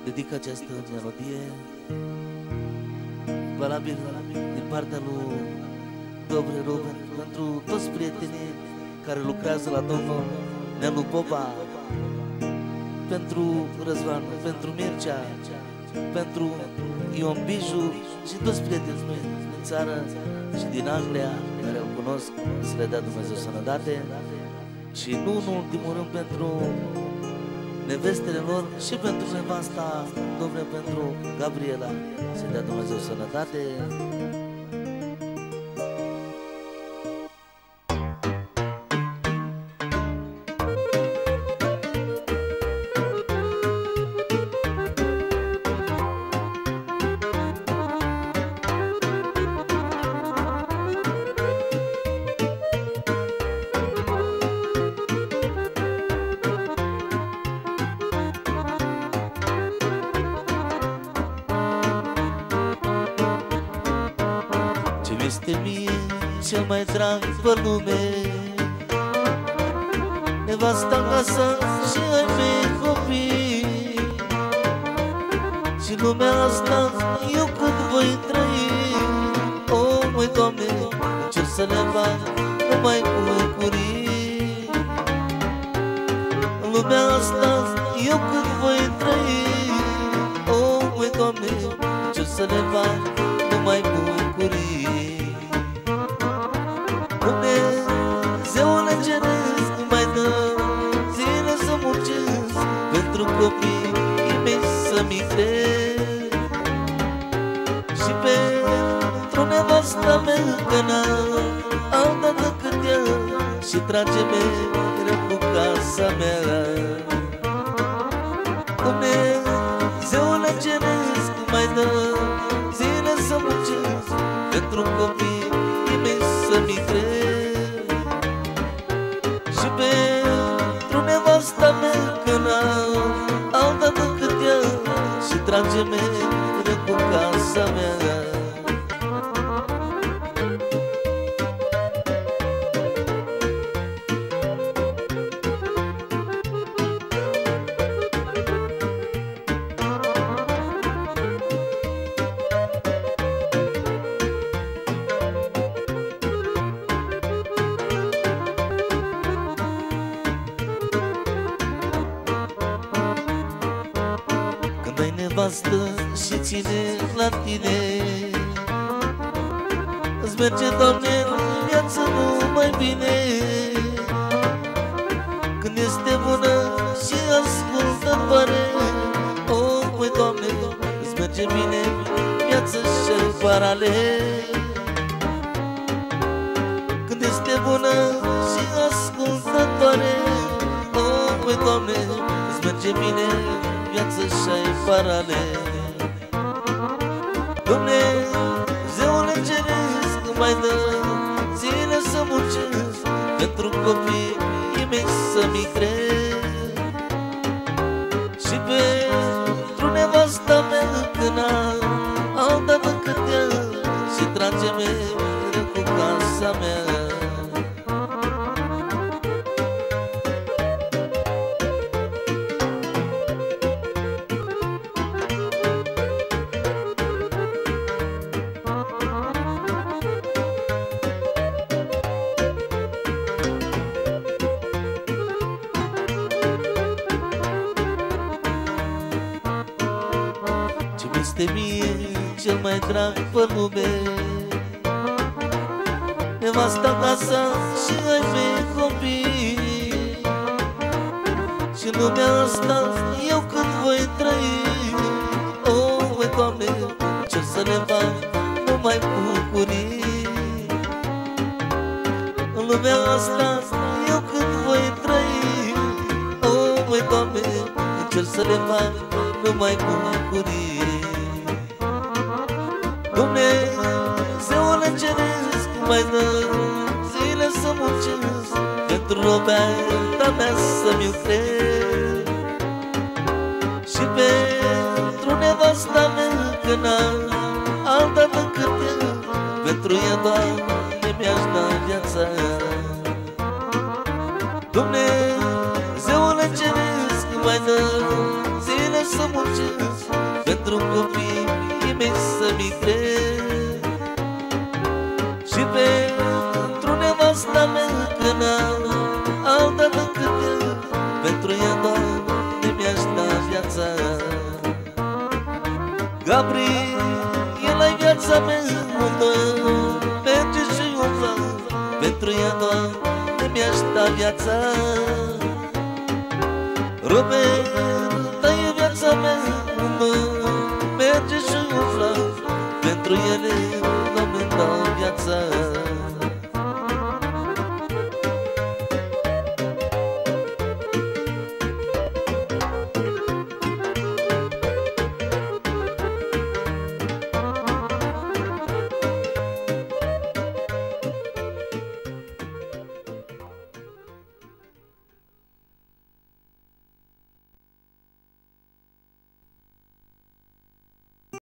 dedic această melodie valabil din partea lui Dobre Ruben pentru toți prietenii care lucrează la domnul Nelu Popa, pentru Răzvan, pentru Mircea, pentru Ion Biju și toți prietenii mei din țară și din Anglia care îl cunosc, să le dea Dumnezeu sănătate. Și nu în ultimul rând pentru nevestele lor și pentru nevasta, Domnule, pentru Gabriela, să dea Dumnezeu sănătate. Este mie cel mai drag pe lume, nevasta în casă și ai mei copii. Și lumea asta eu cât voi trăi, o, măi, Doamne, încerc să le fac numai bucurii. În lumea asta eu cât voi trăi, o, măi, Doamne, încerc să le fac numai bucurii. Dumnezeule ceresc, mai dă zile să muncesc pentru copiii mei să-mi cresc. Și pentru nevasta mea că n-am alta decât ea și trage mereu cu casa mea. Dumnezeule ceresc, mai dă zile să muncesc pentru copiii mei să-mi cresc. Și pentru nevasta mea că n-am alta decât ea și trage mereu cu casa mea. Nevastă și ține la tine, îți merge, Doamne, în viață numai bine. Când este bună și ascultătoare, o, măi, Doamne, îți merge bine viață și parale. Când este bună și ascultătoare, o, măi, Doamne, îți merge bine viață și-ai parale. Dumnezeule ceresc, mai dă zile să muncesc pentru copiii mei să-mi cresc. Și pentru nevasta mea că n-am alta decât ea și trage mereu cu casa mea. Este mie cel mai drag pe lume, nevasta în casă și ai mei copii. Și în lumea asta eu cât voi trăi, o, măi, Doamne, cer să le fac numai bucurii. În lumea asta eu cât voi trăi, o, măi, Doamne, cer să le fac numai bucurii. Dumnezeule ceresc, mai dă zile să muncesc pentru robeta mea să-mi cresc. Și pentru nevasta mea că n-am alta decât ea, pentru ea, Doamne, mi-aș da viața. Dumnezeule ceresc, mai dă zile să muncesc pentru copiii mei să-mi cresc. Și pentru nevasta mea că n-am alta decât el, pentru ea, Doamne, mi-aș da viața. Gabriela-i viața mea, unde merge și umbla, pentru ea, Doamne, mi-aș da viața. Ruben